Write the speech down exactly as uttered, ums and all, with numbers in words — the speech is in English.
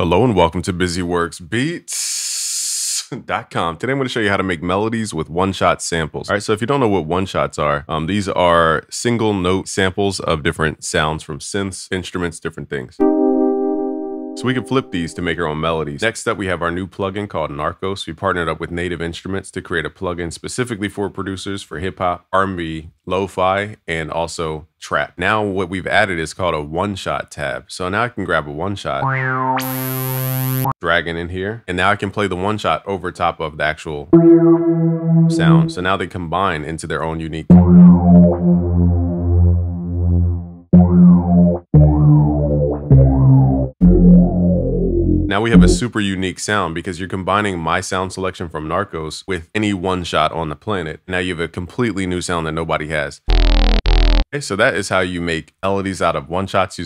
Hello and welcome to busyworks beats dot com. Today I'm going to show you how to make melodies with one-shot samples. All right, so if you don't know what one-shots are, um, these are single note samples of different sounds from synths, instruments, different things. So we can flip these to make our own melodies. Next up, we have our new plugin called Narcos. We partnered up with Native Instruments to create a plugin specifically for producers for hip hop, R and B, lo-fi, and also trap. Now what we've added is called a one-shot tab. So now I can grab a one-shot, drag it in here, and now I can play the one-shot over top of the actual sound. So now they combine into their own unique. Now we have a super unique sound because you're combining my sound selection from Narcos with any one shot on the planet. Now you have a completely new sound that nobody has. Okay, so that is how you make melodies out of one shots.